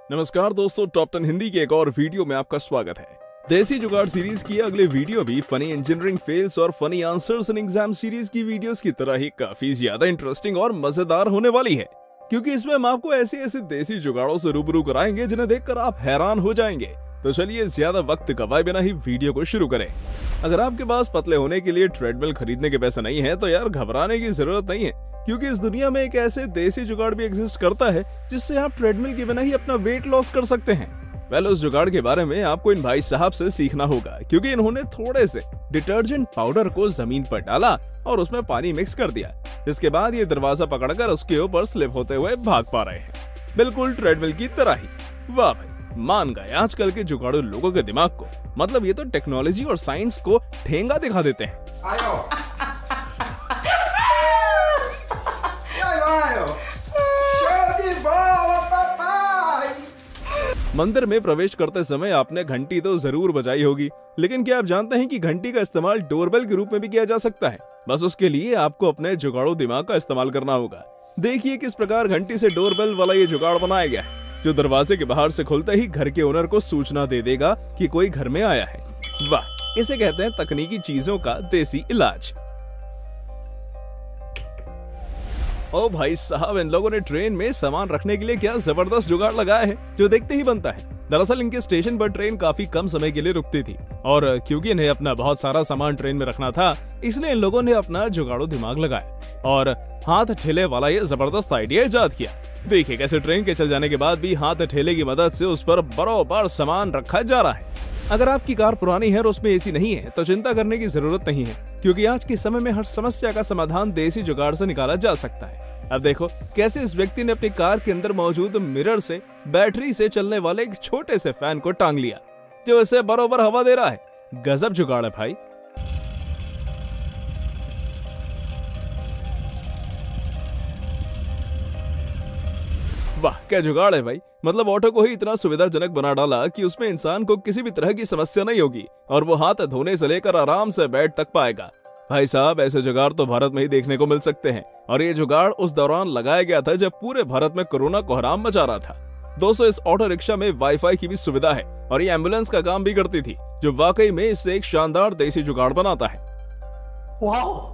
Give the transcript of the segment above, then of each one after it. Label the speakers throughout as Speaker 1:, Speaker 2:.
Speaker 1: नमस्कार दोस्तों, टॉप 10 हिंदी के एक और वीडियो में आपका स्वागत है। देसी जुगाड़ सीरीज की अगले वीडियो भी फनी इंजीनियरिंग फेल्स और funny answers in exam series की वीडियोस की तरह ही काफी ज्यादा इंटरेस्टिंग और मजेदार होने वाली है, क्योंकि इसमें हम आपको ऐसे देसी जुगाड़ों से रूबरू कराएंगे जिन्हें देखकर आप हैरान हो जाएंगे। तो चलिए ज्यादा वक्त गवाए बिना ही वीडियो को शुरू करें। अगर आपके पास पतले होने के लिए ट्रेडमिल खरीदने के पैसे नहीं है तो यार घबराने की जरूरत नहीं है, क्योंकि इस दुनिया में एक ऐसे देसी जुगाड़ भी एग्जिस्ट करता है जिससे आप ट्रेडमिल के बिना ही अपना वेट लॉस कर सकते हैं। वेल, उस जुगाड़ के बारे में आपको इन भाई साहब से सीखना होगा, क्योंकि इन्होंने थोड़े से डिटर्जेंट पाउडर को जमीन पर डाला और उसमें पानी मिक्स कर दिया। इसके बाद ये दरवाजा पकड़कर उसके ऊपर स्लिप होते हुए भाग पा रहे हैं, बिल्कुल ट्रेडमिल की तरह ही। वाह भाई, मान गए आजकल के जुगाड़ू लोगों के दिमाग को। मतलब ये तो टेक्नोलॉजी और साइंस को ठेंगा दिखा देते हैं। मंदिर में प्रवेश करते समय आपने घंटी तो जरूर बजाई होगी, लेकिन क्या आप जानते हैं कि घंटी का इस्तेमाल डोरबेल के रूप में भी किया जा सकता है? बस उसके लिए आपको अपने जुगाड़ू दिमाग का इस्तेमाल करना होगा। देखिए किस प्रकार घंटी से डोरबेल वाला ये जुगाड़ बनाया गया है, जो दरवाजे के बाहर से खुलते ही घर के ओनर को सूचना दे देगा कि कोई घर में आया है। वाह, इसे कहते हैं तकनीकी चीजों का देसी इलाज। ओ भाई साहब, इन लोगों ने ट्रेन में सामान रखने के लिए क्या जबरदस्त जुगाड़ लगाया है, जो देखते ही बनता है। दरअसल इनके स्टेशन पर ट्रेन काफी कम समय के लिए रुकती थी, और क्योंकि इन्हें अपना बहुत सारा सामान ट्रेन में रखना था, इसलिए इन लोगों ने अपना जुगाड़ू दिमाग लगाया और हाथ ठेले वाला ये जबरदस्त आइडिया इजाद किया। देखिए कैसे ट्रेन के चल जाने के बाद भी हाथ ठेले की मदद से उस पर बराबर सामान रखा जा रहा है। अगर आपकी कार पुरानी है और उसमें एसी नहीं है तो चिंता करने की जरूरत नहीं है, क्योंकि आज के समय में हर समस्या का समाधान देसी जुगाड़ से निकाला जा सकता है। अब देखो कैसे इस व्यक्ति ने अपनी कार के अंदर मौजूद मिरर से बैटरी से चलने वाले एक छोटे से फैन को टांग लिया, जो इसे बराबर हवा दे रहा है। गजब जुगाड़ है भाई। वाह क्या जुगाड़ है भाई। मतलब ऑटो को ही इतना सुविधाजनक बना डाला कि उसमें इंसान को किसी भी तरह की समस्या नहीं होगी और वो हाथ धोने से लेकर आराम से बेड तक पाएगा। भाई साहब, ऐसे जुगाड़ तो भारत में ही देखने को मिल सकते हैं, और ये जुगाड़ उस दौरान लगाया गया था जब पूरे भारत में कोरोना कोहराम मचा रहा था। दोस्तों, इस ऑटो रिक्शा में वाईफाई की भी सुविधा है और ये एम्बुलेंस का काम भी करती थी, जो वाकई में इससे एक शानदार देसी जुगाड़ बनाता है। वाह!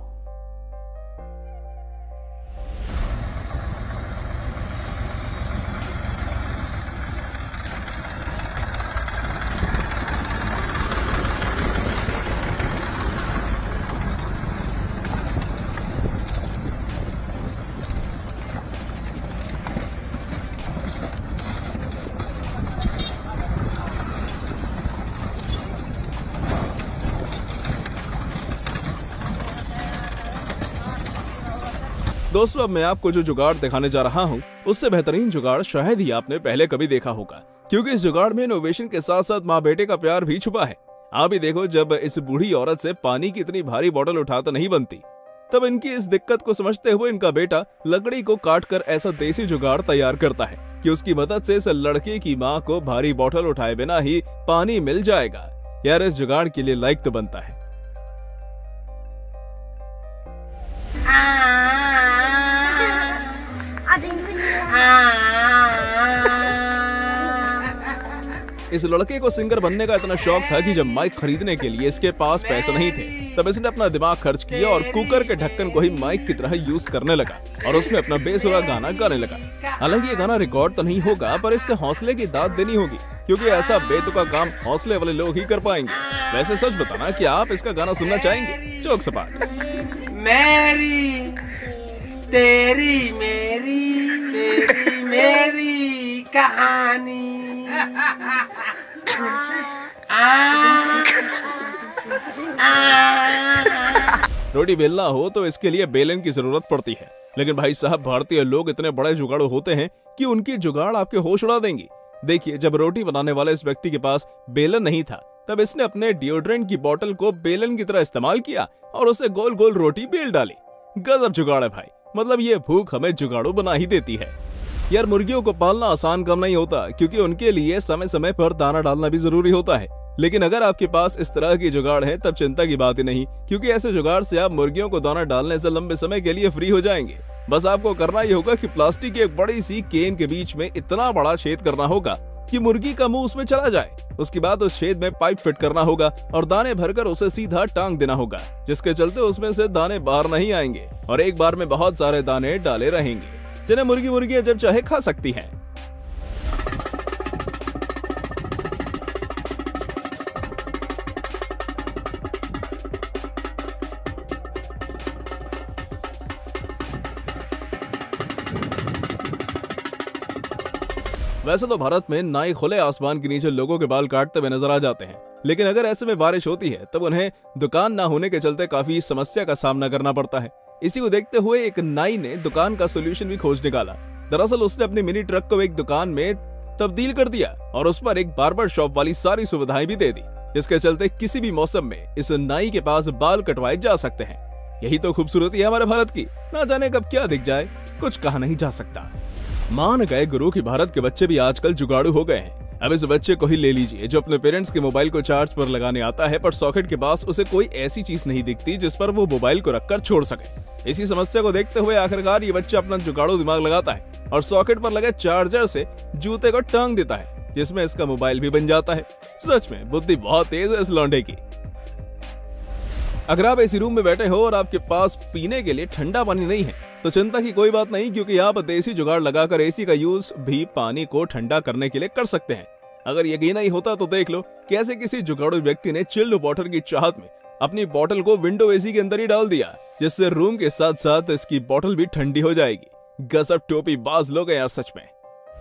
Speaker 1: दोस्तों, अब मैं आपको जो जुगाड़ दिखाने जा रहा हूँ उससे बेहतरीन जुगाड़ शायद ही आपने पहले कभी देखा होगा, क्योंकि इस जुगाड़ में इनोवेशन के साथ साथ माँ बेटे का प्यार भी छुपा है। आप ही देखो, जब इस बूढ़ी औरत से पानी की इतनी भारी बोतल उठाकर नहीं बनती, तब इनकी इस दिक्कत को समझते हुए इनका बेटा लकड़ी को काटकर ऐसा देसी जुगाड़ तैयार करता है कि उसकी मदद से इस लड़के की माँ को भारी बोतल उठाए बिना ही पानी मिल जाएगा। यार, इस जुगाड़ के लिए लाइक तो बनता है। इस लड़के को सिंगर बनने का इतना शौक था कि जब माइक खरीदने के लिए इसके पास पैसे नहीं थे, तब इसने अपना दिमाग खर्च किया और कुकर के ढक्कन को ही माइक की तरह यूज करने लगा और उसमें अपना बेसुरा गाना गाने लगा। हालांकि ये गाना रिकॉर्ड तो नहीं होगा, पर इससे हौसले की दाद देनी होगी, क्योंकि ऐसा बेतुका काम हौसले वाले लोग ही कर पाएंगे। वैसे सच बताना, कि आप इसका गाना सुनना चाहेंगे? जोक सपाट।
Speaker 2: मेरी तेरी मेरी कहानी।
Speaker 1: रोटी बेलना हो तो इसके लिए बेलन की जरूरत पड़ती है, लेकिन भाई साहब, भारतीय लोग इतने बड़े जुगाड़ू होते हैं कि उनकी जुगाड़ आपके होश उड़ा देंगी। देखिए, जब रोटी बनाने वाले इस व्यक्ति के पास बेलन नहीं था, तब इसने अपने डिओड्रेंट की बोतल को बेलन की तरह इस्तेमाल किया और उसे गोल गोल रोटी बेल डाली। गजब जुगाड़ है भाई। मतलब ये भूख हमें जुगाड़ू बना ही देती है। यार, मुर्गियों को पालना आसान काम नहीं होता, क्योंकि उनके लिए समय समय पर दाना डालना भी जरूरी होता है। लेकिन अगर आपके पास इस तरह की जुगाड़ है तब चिंता की बात ही नहीं, क्योंकि ऐसे जुगाड़ से आप मुर्गियों को दाना डालने से लंबे समय के लिए फ्री हो जाएंगे। बस आपको करना ही होगा कि प्लास्टिक की एक बड़ी सी केन के बीच में इतना बड़ा छेद करना होगा कि मुर्गी का मुंह उसमें चला जाए। उसके बाद उस छेद में पाइप फिट करना होगा और दाने भरकर उसे सीधा टांग देना होगा, जिसके चलते उसमें से दाने बाहर नहीं आएंगे और एक बार में बहुत सारे दाने डाले रहेंगे, जिन्हें मुर्गियां जब चाहे खा सकती हैं। वैसे तो भारत में नाई खुले आसमान के नीचे लोगों के बाल काटते हुए नजर आ जाते हैं, लेकिन अगर ऐसे में बारिश होती है तब उन्हें दुकान ना होने के चलते काफी समस्या का सामना करना पड़ता है। इसी को देखते हुए एक नाई ने दुकान का सोल्यूशन भी खोज निकाला। दरअसल उसने अपनी मिनी ट्रक को एक दुकान में तब्दील कर दिया और उस पर एक बार्बर शॉप वाली सारी सुविधाएं भी दे दी, जिसके चलते किसी भी मौसम में इस नाई के पास बाल कटवाए जा सकते हैं। यही तो खूबसूरती है हमारे भारत की, ना जाने कब क्या दिख जाए, कुछ कहा नहीं जा सकता। मान गए गुरु कि भारत के बच्चे भी आजकल जुगाड़ू हो गए हैं। अब इस बच्चे को ही ले लीजिए जो अपने पेरेंट्स के मोबाइल को चार्ज पर लगाने आता है, पर सॉकेट के पास उसे कोई ऐसी चीज नहीं दिखती जिस पर वो मोबाइल को रखकर छोड़ सके। इसी समस्या को देखते हुए आखिरकार ये बच्चा अपना जुगाड़ू दिमाग लगाता है और सॉकेट पर लगे चार्जर से जूते को टांग देता है, जिसमें इसका मोबाइल भी बन जाता है। सच में बुद्धि बहुत तेज है इस लौंडे की। अगर आप एसी रूम में बैठे हो और आपके पास पीने के लिए ठंडा पानी नहीं है तो चिंता की कोई बात नहीं, क्योंकि आप देसी जुगाड़ लगाकर एसी का यूज भी पानी को ठंडा करने के लिए कर सकते हैं। अगर यकीन नहीं होता तो देख लो कैसे किसी जुगाड़ू व्यक्ति ने चिल्ड वाटर की चाहत में अपनी बोतल को विंडो एसी के अंदर ही डाल दिया, जिससे रूम के साथ साथ इसकी बोतल भी ठंडी हो जाएगी। गजब टोपी बाज लोग हैं यार सच में।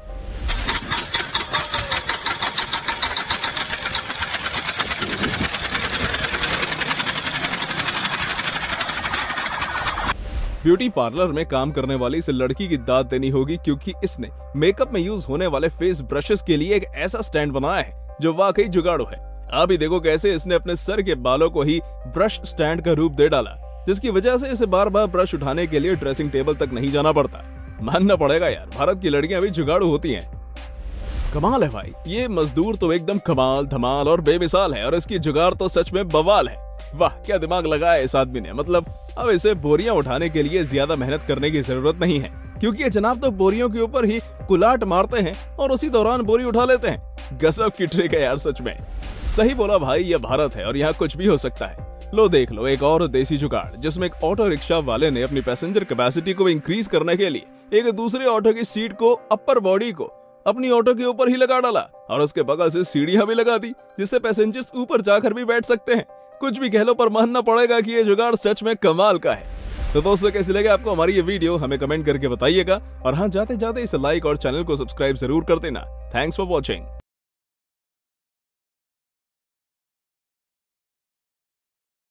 Speaker 1: ब्यूटी पार्लर में काम करने वाली इस लड़की की दाद देनी होगी, क्योंकि इसने मेकअप में यूज होने वाले फेस ब्रशेस के लिए एक ऐसा स्टैंड बनाया है जो वाकई जुगाड़ू है। आप ही देखो कैसे इसने अपने सर के बालों को ही ब्रश स्टैंड का रूप दे डाला, जिसकी वजह से इसे बार बार ब्रश उठाने के लिए ड्रेसिंग टेबल तक नहीं जाना पड़ता। मानना पड़ेगा यार, भारत की लड़कियां भी जुगाड़ू होती हैं। कमाल है भाई, ये मजदूर तो एकदम कमाल धमाल और बेमिसाल है और इसकी जुगाड़ तो सच में बवाल है। वाह क्या दिमाग लगाया इस आदमी ने। मतलब अब इसे बोरियां उठाने के लिए ज्यादा मेहनत करने की जरूरत नहीं है, क्योंकि ये जनाब तो बोरियों के ऊपर ही कुलाट मारते हैं और उसी दौरान बोरी उठा लेते हैं। गजब की ट्रिक है यार सच में। सही बोला भाई, ये भारत है और यहाँ कुछ भी हो सकता है। लो देख लो एक और देसी जुगाड़, जिसमें एक ऑटो रिक्शा वाले ने अपनी पैसेंजर कैपेसिटी को इंक्रीज करने के लिए एक दूसरे ऑटो की सीट को अपर बॉडी को अपनी ऑटो के ऊपर ही लगा डाला और उसके बगल से सीढ़ियां भी लगा दी, जिससे पैसेंजर्स ऊपर जाकर भी बैठ सकते हैं। कुछ भी कह लो पर मानना पड़ेगा कि ये जुगाड़ सच में कमाल का है। तो दोस्तों कैसी लगे आपको हमारी ये वीडियो, हमें कमेंट करके बताइएगा और हाँ जाते जाते इसे लाइक और चैनल को सब्सक्राइब जरूर कर देना। Thanks for watching.